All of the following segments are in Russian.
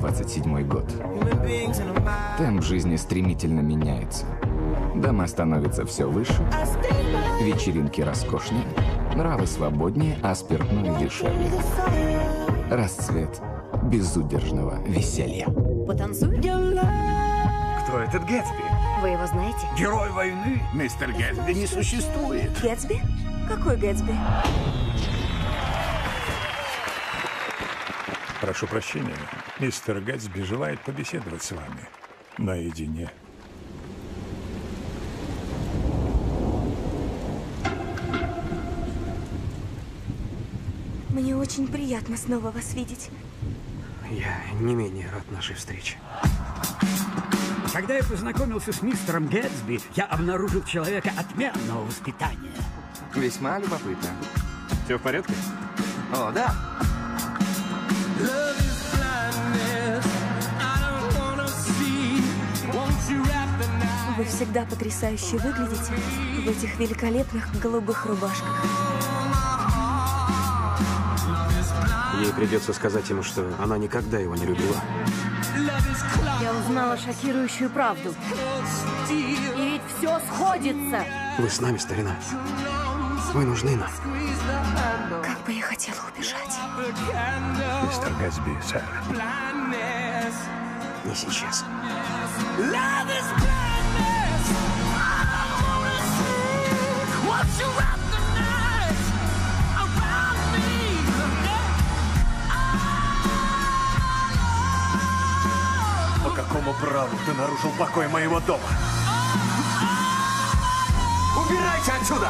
27 год. Темп жизни стремительно меняется. Дома становятся все выше, вечеринки роскошнее, нравы свободнее, а спиртное дешевле. Расцвет безудержного веселья. Потанцуем? Кто этот Гэтсби? Вы его знаете? Герой войны? Мистер Гэтсби не существует. Гэтсби? Какой Гэтсби? Прошу прощения, мистер Гэтсби желает побеседовать с вами наедине. Мне очень приятно снова вас видеть. Я не менее рад нашей встрече. Когда я познакомился с мистером Гэтсби, я обнаружил человека отменного воспитания. Весьма любопытно. Все в порядке? О, да. Вы всегда потрясающе выглядите в этих великолепных голубых рубашках. Ей придется сказать ему, что она никогда его не любила. Я узнала шокирующую правду. И ведь все сходится. Вы с нами, старина. Вы нужны нам. Как бы я хотела убежать. Мистер Гэтсби, сэр. Не сейчас. По какому праву ты нарушил покой моего дома? Убирайся отсюда!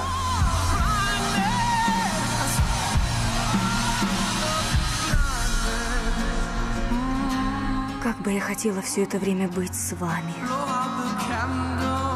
Как бы я хотела все это время быть с вами.